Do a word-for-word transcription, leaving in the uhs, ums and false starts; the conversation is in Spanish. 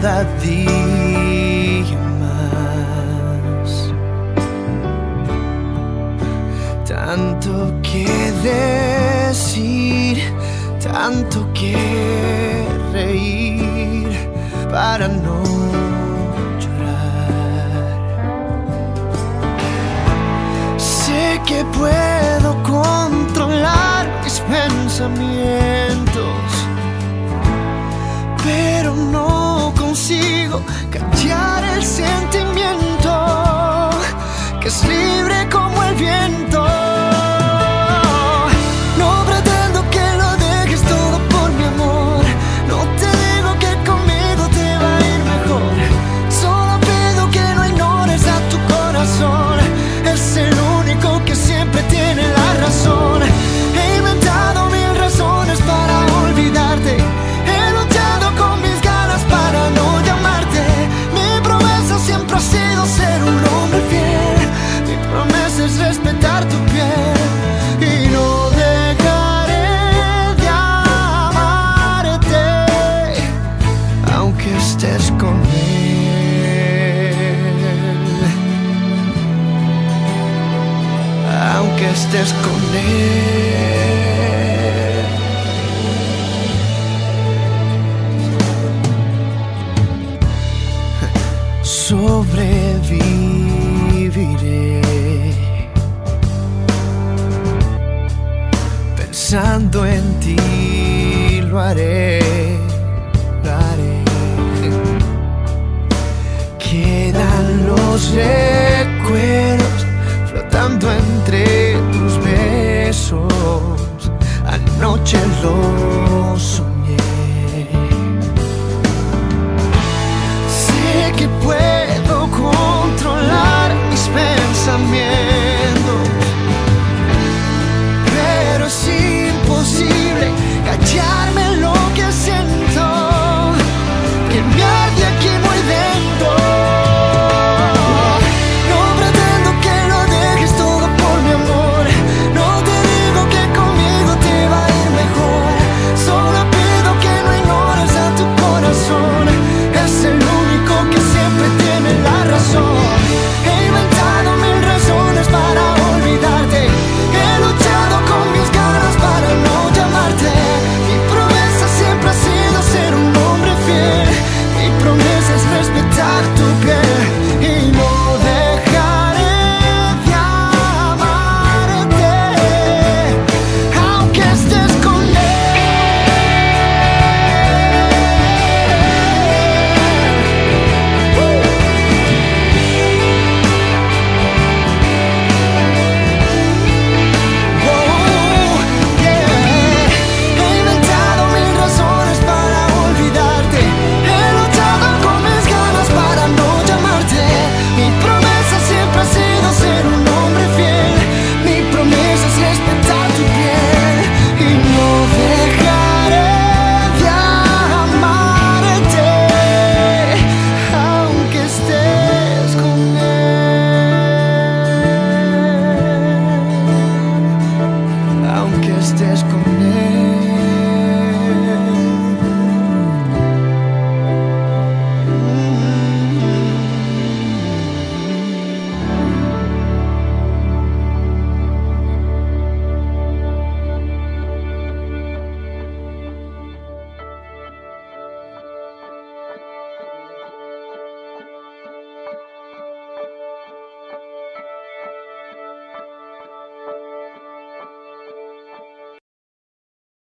cada día más. Tanto que decir, tanto que reír para no llorar. Sé que puedo controlar mis pensamientos, pero no consigo callar el sentimiento que es libre como el viento. No pretendo que lo dejes todo por mi amor, no te digo que conmigo te va a ir mejor, solo pido que no ignores a tu corazón, es el único que siempre tiene la razón. He inventado mil razones para olvidarte, he luchado con mis ganas para no llamarte. Mi promesa siempre ha sido ser un hombre fiel, mi promesa es respetar tu piel y no dejaré de amarte, aunque estés con él, aunque estés con él. Sobreviviré pensando en ti, lo haré, lo haré. Quedan los recuerdos flotando entre tus besos, anoche lo soñé. Sé que puedo